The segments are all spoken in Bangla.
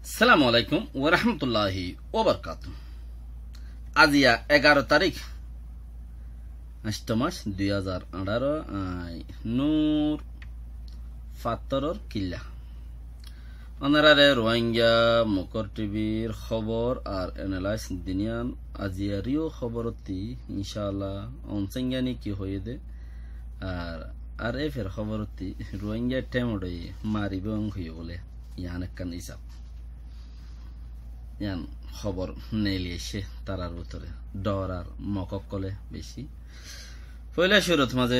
আসসালামু আলাইকুম ওয়া রাহমাতুল্লাহি ওয়া বারাকাতুহু। আজিয়া 11 তারিখ 8 মাস 2018 নূর ফাতরর কিল্লা অনারারে রোহিঙ্গা মুকর টিভির খবর আর এনালাইজ দিনিয়ান আজিয়ারিও খবরতি ইনশাআল্লাহ অনসেঙ্গানি কি হয়ে দে আর এফের খবরতি রোহিঙ্গা টেমডই মারিবং হয়ে বলে ইয়ান কান হিসাব ইয়ান খবর নেলিয়েছে তারার ভিতরে ডর আর মকক কলে বেশি পয়লা শুরুত মাঝে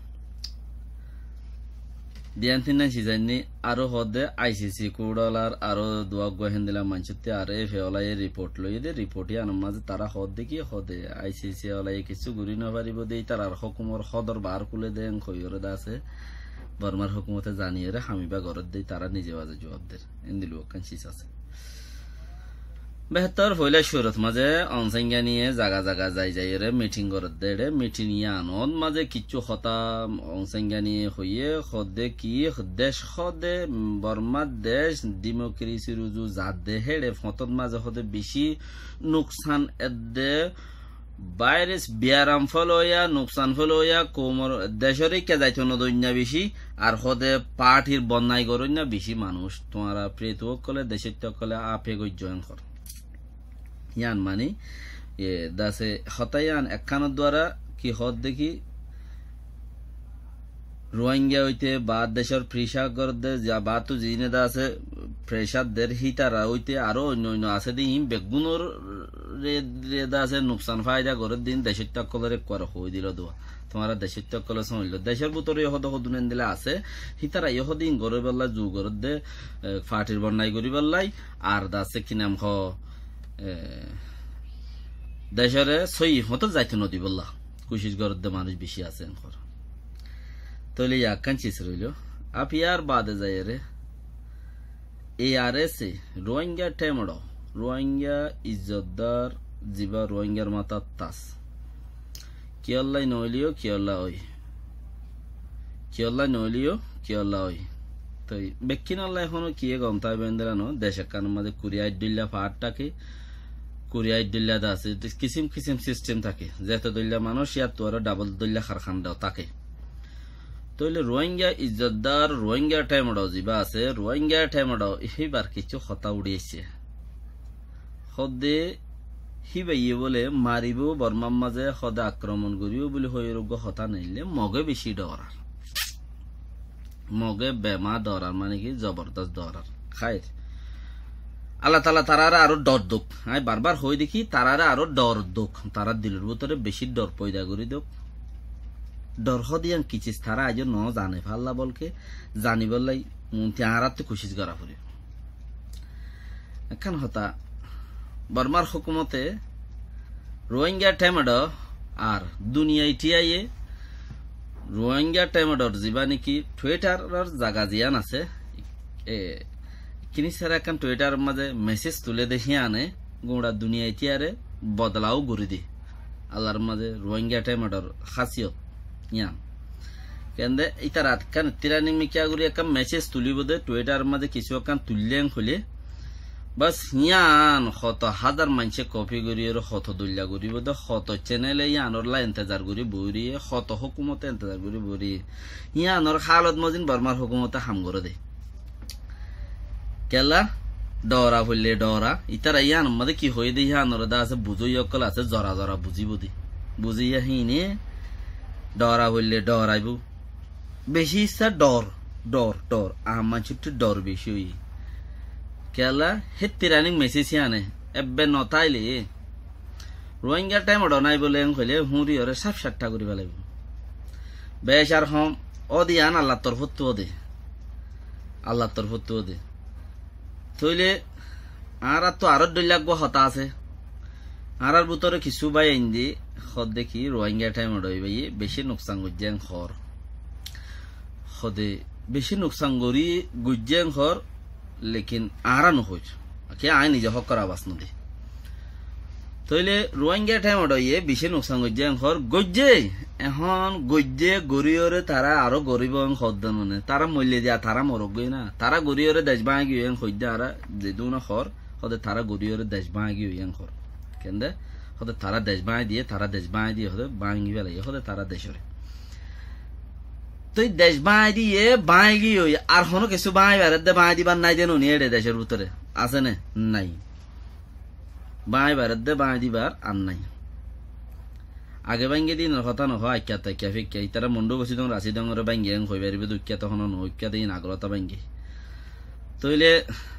দিয়ান তিন সিজাইনি আরো হদে আইসিসি কুড়ালার আরো দোয়া গোহেন দিলাম মানসুতে আর এ ফেওলাই রিপোর্ট লই দে রিপোর্ট ইয়ান মাঝে তারা হদ দেখি হদে আইসিসি ওলাই কিছু গুরি না পারিব দেই তারার হুকুমর সদর বার কুলে দেন খইরে আছে বর্মার হুকুমতে জানিয়ে রে হামিবা গরত দেই তারা নিজে বাজে জবাব দেন ইন্দিল কানসিস আছে বেহতর হইলে শুরুত মাঝে অনসংজ্ঞা নিয়ে জায়গা জায়গা যাই যাই রে মিটিং করত দে মিটিং ইয়ানত মাঝে কিছু হতা অনসংজ্ঞা নিয়ে হইয়ে হদে কি দেশ হদে বর্মা দেশ ডেমোক্রেসি রুজু জাত দে হেড়ে ফতত মাঝে হদে বেশি নুকসান এদে ভাইরাস বিয়ারাম ফলইয়া নুকসান ফলইয়া কোমর দেশরে কে যাইতো নদন্যা বেশি আর হদে পার্টির বন্যায় গরন্যা বেশি মানুষ তোমারা প্রেত কলে দেশের কলে আপে গজ্জয়ন কর ইয়ান মানে দাসে হতায়ান একখানের দ্বারা কি হদ দেখি রোহিঙ্গা হইতে বা দেশের ফ্রিসাগর যা বা তো জিনে দা আছে ফ্রেশারদের হিতারা হইতে আরো অন্য অন্য আছে দিন বেগুনোর রেদা আছে নুকসান ফায়দা করে দিন দেশের তকলের কর হই দিল দোয়া তোমার দেশের তকলে সমইল দেশের ভিতরে ইহদ হদুনেন দিলে আছে হিতারা ইহদিন গরে বেলা জু গরত দে ফাটির বন্যাই করি বেলাই আর দাসে কি নাম হ দেশরে সই হতো যাইতে নদী বললা কুশিস গরত দে মানুষ বেশি আছে তৈলে ইয়াকান চিস রইল আপ ইয়ার বাদে যায় রে ARS রোহিঙ্গা টেমড় রোহিঙ্গা ইজ্জতদার জিবা রোহিঙ্গার মাতা তাস কিয়ল্লাই নইলিও কিয়ল্লা ওই কিয়ল্লা নইলিও কিয়ল্লা ওই তো বেকিন আল্লাহ এখনো কিয়ে গমতায় বেন্দ্রানো দেশের কানের মাঝে কুরিয়াই দিল্লা ফাটটাকে কুরিয়াই দিল্লা দা আছে কিসিম কিসিম সিস্টেম থাকে যেহেতু দিল্লা মানুষ ইয়ার তো আরো ডাবল দিল্লা খারখান দাও তাকে তইলে রোহিঙ্গা ইজ্জতদার রোহিঙ্গা টেমড়াও জিবা আছে রোহিঙ্গা টেমড়াও এইবার কিছু হতা উড়িয়েছে সদে হিবাইয়ে বলে মারিব বর্মার মাঝে সদা আক্রমণ করিও বলে হইরোগ্য হতা নাইলে মগে বেশি ডরার মগে বেমা ডরার মানে কি জবরদস্ত ডরার খায় আল্লাহ তালা তারারে আরো ডর দুঃখ আমি বারবার হই দেখি তারারে আরো ডর দুঃখ তারা দিলের ভিতরে বেশি ডর পয়দা করি দুঃখ ডর হদিয়ান কিচিস তারা আজ ন জানে ফাল্লা বলকে জানি বললাই তাহারা তো খুশি করা পড়ে এখন হতা বর্মার হুকুমতে রোহিঙ্গা টেমড আর দুনিয়ায় টিয়াইয়ে রোহিঙ্গা টেমডর যা নাকি টুইটারের জায়গা জিয়ান আছে কিনি সারা এখন টুইটার মাঝে মেসেজ তুলে দেখি আনে গোড়া দুনিয়ায় টিয়ারে বদলাও ঘুরি দি আল্লাহর মাঝে রোহিঙ্গা টেমডর খাসিয়ত ইয়ান কেন্দে ইতা রাত কান তিরানি মিকিয়া গুরি একটা মেসেজ তুলিব দে টুইটার মাঝে কিছু কান তুললেন খুলে বাস ইয়ান কত হাজার মানুষে কপি করিয়ে কত দুল্লা করিব দে কত চ্যানেলে ইয়ানোর লা ইন্তজার করি বইরিয়ে কত হুকুমতে ইন্তজার করি বইরি ইয়ানোর হালত মজিন বর্মার হুকুমতে হাম করে দে কেলা ডরা হইলে ডরা ইতারা ইয়ান মধ্যে কি হয়ে দে ইয়ানোর দা আছে বুঝই অকল আছে জরা জরা বুঝিব দে বুঝিয়া হিনে ডরা হইলে ডরাইব বেশি ইচ্ছা ডর ডর ডর আমার ছোট্ট ডর বেশি হই কেলা হেতিরানিক মেসেজ আনে এবে নতাইলে রোহিঙ্গা টাইম ডনাই বলে কইলে হুঁড়ি ওরে সাপ সাতটা করিবা লাগবে বেশ আর হম ও দিয়ান আল্লাহ তরফত দে আল্লাহ তরফত দে তইলে আর তো আরো 2 লাখ হতা আছে আর ভিতরে কিছু বাই আইন দি খদ দেখি রোহিঙ্গা টাইম ডই বাই বেশি নোকসান গুজ্জাং খর খদে বেশি নোকসান গরি গুজ্জাং খর লেকিন আরা নহই কে আই নিজে হক করা বাস নদী তইলে রোহিঙ্গা টাইম ইয়ে বেশি নোকসান গজ্জে ঘর গজ্জে এখন গজ্জে গরিয়রে তারা আরো গরিব খদ্দ মানে তারা মূল্য দিয়া তারা মরক গই না তারা গরিয়রে দেশ ভাঙি খদ্দে আর যেদু না খর হতে তারা গরিয়রে দেশ ভাঙি খর কেন্দে হতে তারা দেশ বাঁই দিয়ে হতে ভাঙি পেলাই হতে তারা দেশরে তুই দেশ বাঁই দিয়ে বাঁই গিয়ে আর হনো কিছু বাঁই বেড়ে বাঁই দিবার নাই যেন নিয়ে দেশের ভিতরে আছে না নাই বাঁই বেড়ে বাঁই দিবার আর নাই আগে ভাঙ্গে দিন কথা নহয় আখ্যা তাখ্যা ফিক্যা ইতারা মন্ডু বসি দং রাশি দঙরে ভাঙ্গে হই পারিবে দুঃখ্যা তখন নৈখ্যা দিন আগ্রতা ভাঙ্গে তইলে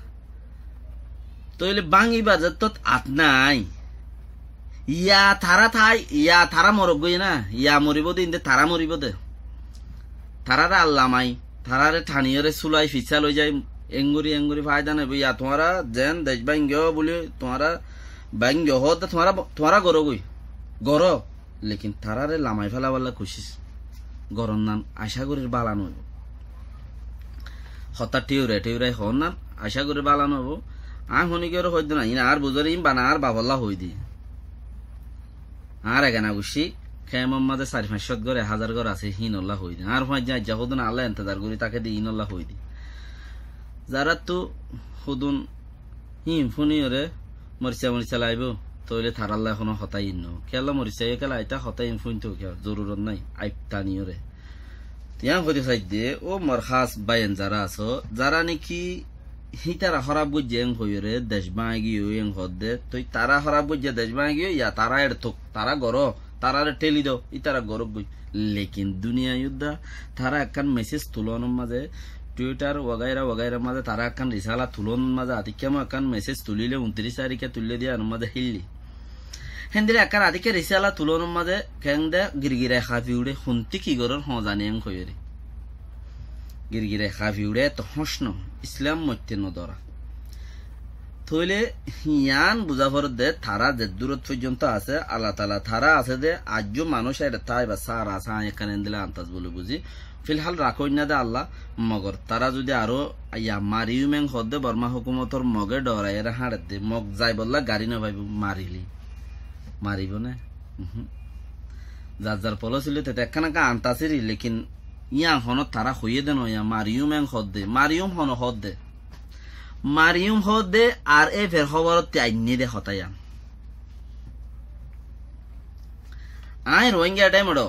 তইলে বাঙি বাজার তো আত নাই ইয়া তারা মরক গই না ইয়া মরিব দিন দে তারা মরিব দে তারারে আল্লামাই তারারে ঠানিয়রে চুলাই ফিচা লই যায় এঙ্গুরি ফায়দা নেব ইয়া তোমারা যেন দেশ ভাঙ্গ বলে তোমারা ভাঙ্গ হতে তোমারা গরো গই গর লেকিন তারারে লামাই ফেলা বললা খুশিস গরম নাম আশা করির বালানো হইব হঠাৎ টিউরাই হন না আশা করি বালানো হবো শুনিকে হইতো না আর বুঝর ইম বানা আর বাবল্লা হই দি আর এগানা গুছি খেমর মাঝে 4-500 ঘর 1000 ঘর আছে হিনল্লা হই দি আর হয় যা হুদুন আল্লাহ ইন্তজার করি তাকে দি ইনল্লা হই দি যারা তো হুদুন হিম ফুনিয়রে মরিচা লাইব তইলে থারাল্লা এখনো হতাই ইন্ন খেলা মরিচা খেলা আইতা হতাই ফুনতো জরুরত নাই আইপতানিয়রে তিয়া হতে চাই দে ও মোর খাস বাইন যারা আছো যারা নাকি হিতারা খরাব বুঝে হইরে দেশ বাঁগি হইং হদে তুই তারা খরাব বুঝে দেশ বাঁগি ইয়া তারা এর থুক তারা গর তারারে টেলি দাও ইতারা গরব গই লেকিন দুনিয়া যুদ্ধা তারা একখান মেসেজ তুলনের মাঝে টুইটার ওগাইরা মাঝে তারা একখান রিসালা তুলন মাঝে আতিক্যাম একখান মেসেজ তুলিলে 29 তারিখে তুললে দিয়ে আন মাঝে হিললি হেন্দিলে একখান আতিকে রিসালা তুলনের মাঝে কেং দে গিরগিরায় খাফি উড়ে শুনতি কি গরর জানি হইরে গিরগিরায় খাফি উড়ে তো হসন ইসলাম মত্যে নদরা থইলে হিয়ান বুঝাফর দে তারা যে দূরত পর্যন্ত আছে আল্লাহ তালা তারা আছে দে আজ মানুষ তাই বা সার আসা এখানে দিলে আন্তাজ বলে বুঝি ফিলহাল রাখই না দে আল্লাহ মগর তারা যদি আরো ইয়া মারিউমেং হদে বর্মা হুকুমতর মগে ডরাই এরা হাড়ে দে মগ যাই বললা গাড়ি না ভাইব মারিব না যার পলছিল তেতে একখানা আন্তাছিরি লেকিন ইয়া হনত তারা হইয়ে দেন ইয়া মারিউমেং হদে মারিউম হদে আর এ ফের খবরতে আইনি দে হতায়ান আই রোহিঙ্গা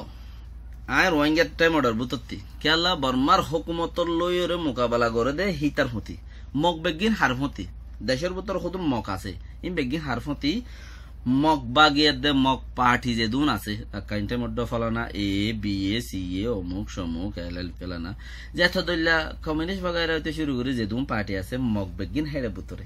টাইমডর বুতত্তি কেলা বর্মার হুকুমতর লইরে মোকাবেলা করে দে হিতার হতি মগ বেগিন হার হতি দেশের ভিতর হুদুন মগ আছে ইন বেগিন হার হতি মগ বাগিয়ে দে মগ পার্টি যে দুন আছে কাইন্টের মধ্যে ফলানা A-B-A C-A অমুক সমুক এল ফেলানা যেত দইলা কমিউনিস্ট বাগাইরা হইতে শুরু করে যে দুন পার্টি আছে মগ বেগিন হেড়ে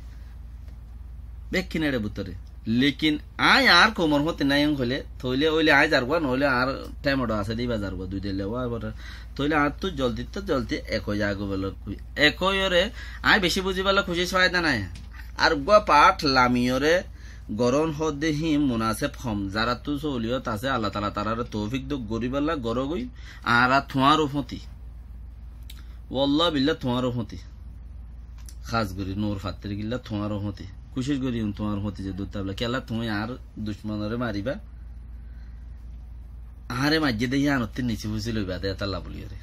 বুতরে লেকিন আয় আর কোমর হতে নাই হলে থইলে ওইলে আয় যারবা নহলে আর টাইমড আছে দিবা যারবা দুই দিলে থইলে আর তো জলদি একই যাগো বলে একইরে আয় বেশি বুঝি বলে খুশি ফায়দা নাই আর গো পাঠ লামিয়রে গরন হদে হি মুনাসেব হম যারা তু চলিয়ত আছে আল্লাহ তালা তারার তৌফিক দো গরিবাল্লা গরগই আর থোয়ার উফতি ওয়াল্লাহ বিল্লাহ থোয়ার উফতি খাস গরি নূর ফাত্তের গিল্লা থোয়ার উফতি কুশিস গরি তোমার হতি যে দুতাবলা কেলা তুমি আর দুশ্মনরে মারিবা আরে মাঝে দেই আনতে নিচে বুঝি লইবা দে তাল্লা বলিরে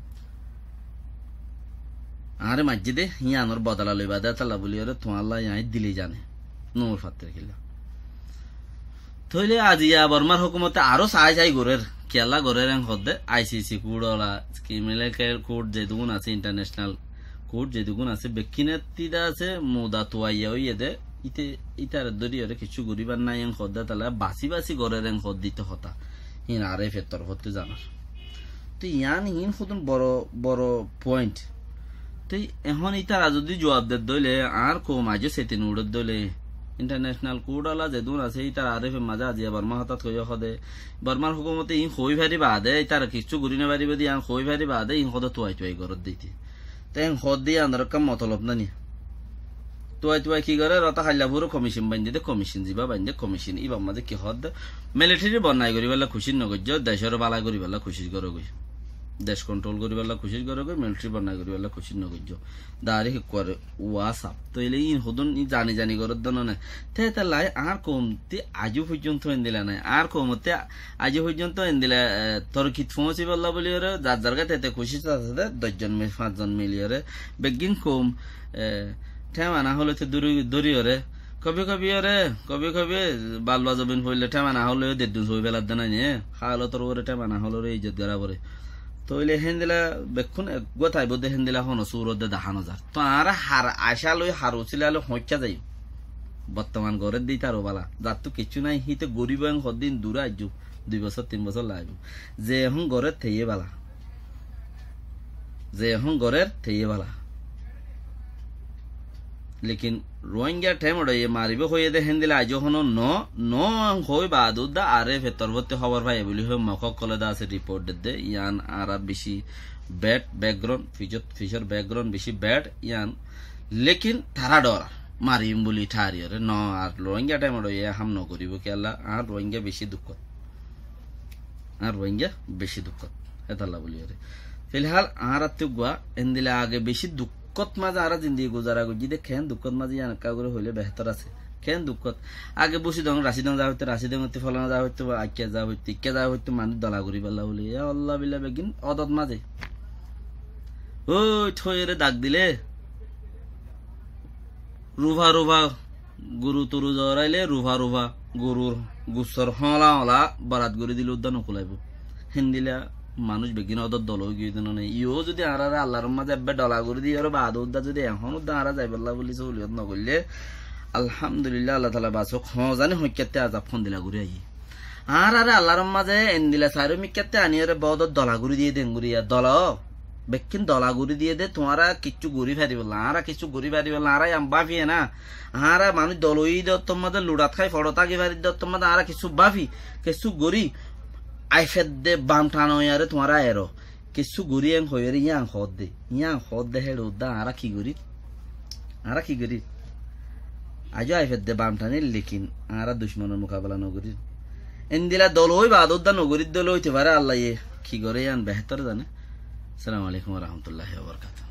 আরে মাঝে দে হিয়ানোর বদলা লইবা দে তাল্লা বলিরে তোমার আল্লাহ আই দিলি জানে নূর ফাত্তের গিল্লা থইলে আজিয়া বর্মার হুকুমতে আরো চাই গরের কেলা গরের হদে ICC কোডলা ক্রিমিনাল কোড যে দুগুণ আছে ইন্টারন্যাশনাল কোড যে দুগুণ আছে বেকিনেতিদা আছে মোদা তোয়াইয়া হইয়ে দে ইতার দরিয়রে কিছু গরিবার নাই হদা তালা বাসি গরের হদ দিতে হতা হিন আরে ফেতর হতে জানার তো ইয়ান হিন খুদন বড় পয়েন্ট তো এখন ইতারা যদি জবাব দে দইলে আর কম আজও সেতিন উড়ত দইলে ইন্টারন্যাশনাল কোডলা যে দুন আছে ইতার আরে মাজা আজিয়া বর্মা হঠাৎ কইয়া হদে বর্মার হুকুমতে ইন খই ভারি বাদে ইতার কিছু গরি না পারিবে দি আন খই ভারি বাদে ইন হদা তোয়াই গরত দিতে তেন হদ দিয়ে আন্দার কাম মতলব নানি তোয়াই কি করে রতা খাইলা পুরো কমিশন বান্ধে কমিশন যাবা বান্ধে কমিশন ইবা মাঝে কি হদ মিলিটারি বন্যায় করি বেলা খুশি নগজ দেশের বালা করি বেলা খুশি করে গই দেশ কন্ট্রোল করি বেলা খুশি করে মিলিটারি বন্যা করি বেলা খুশি নগর্য দাঁড়ি করে ওয়াসাপ তো এলে ইন হদন জানি জানি করার দন না তে লাই আর কমতে আজও পর্যন্ত এন দিলা নাই আর কমতে আজও পর্যন্ত এন দিলা তোর কিত পৌঁছি বললা বলি ওরে যার যার গাতে খুশি আছে 10 জন 5 জন মিলিয়ে বেগিন কম ঠেমানা হলে তো দূরি ওরে কবি কবি বাল বাজবিন হইলে ঠেমানা হলে দেড় হই বেলার দেনা নিয়ে খাওয়ালো তোর ওরে ঠেমানা হলো রে ইজ্জত গড়া পরে তো ইলে হেন্দিলা বেক্ষণ গোথাই বোধে হেন্দিলা হনো সুরদে দেখানো যার তো আর হার আশা লই হার উচিলালে হইকা যাই বর্তমান ঘরের দিই তারও বালা যার তো কিছু নাই হিতে গরিব হদিন দূরে আইজু 2 বছর 3 বছর লাগবে যে এখন ঘরের থেয়ে বালা लेकिन रोहिंग्या ठेमड़ो ये मारिबे होये दे हेंदिला आजो हनो नो होय बादुदा आरे भेतरबते खबर भाई বলি হয় মক কলেদা আছে রিপোর্ট দে ইয়ান আরা বেশি ব্যাড ব্যাকগ্রাউন্ড ফিচার ব্যাকগ্রাউন্ড বেশি ব্যাড ইয়ান लेकिन थारा डर মারিম বলি ঠারিয়রে ন আর রোহিঙ্গা ঠেমড়ো ये हम न করিব কেলা আর রোহিঙ্গা বেশি দুঃখ এতাল্লা বলি রে फिलहाल आरा तुगवा एंदिला आगे बेশি दुखत माजे आरा जिंदगी गुजारा गो जिदे खेन दुखत माजे यान का करे হইলে बेहतर আছে खेन दुखत आगे বসি দং রাশিদং যা হইতে রাশিদং হইতে ফলানা যা হইতে আকিয়া যা হইতে ইক্কা যা হইতে মানুষ দলা করি বলা বলি ইয়া আল্লাহ বিল্লাহ বেগিন অদত মাঝে ওই থইরে দাগ দিলে রুভা গুরু তুরু জরাইলে রুভা গুরুর গুসর হলা বারাত গরি দিলে উদ্যান কুলাইব হিন্দিলা মানুষ বেগিন অদর দল হয়ে গিয়ে না ইও যদি আর আল্লাহর মাঝে এবার ডলা করে দিয়ে বাদ উদ্দা যদি এখন উদ্দা আর যাইবাল্লা বলি সলিয়ত নগরলে আলহামদুলিল্লাহ আল্লাহ তালা বাসক জানি হইকাতে আজাব ফোন দিলা ঘুরে আই আর আল্লাহর মাঝে এন দিলা সাইরো মিকাতে আনি বদর দলা ঘুরি দিয়ে দেন ঘুরিয়া দল বেকিন দলা ঘুরি দিয়ে দে তোমারা কিছু ঘুরি ফারি বললা আর কিছু ঘুরি ফারি বললা আর বাফিয়ে না আর মানুষ দলই দেওয়ার তোমাদের লুড়াত খাই ফড়তাকি ফারি দেওয়ার তোমাদের আর কিছু বাফি কিছু গড়ি আইফেদ দে বাম টানো ইয়ারে তোমারা এরো কিছু গড়ি এম হইরে ইয়াং হদ দে হেড উদ্দা আরা কি গরি আজও আইফেদ দে বাম টানে লেকিন আরা দুশ্মনের মোকাবেলা নগরী এন্দিলা দল হই বাদ উদ্দা নগরীর দল হইতে পারে আল্লাহ কি করে ইয়ান বেহতর জানে। আসসালামু আলাইকুম ওয়া রাহমাতুল্লাহি ওয়া বারাকাতুহু।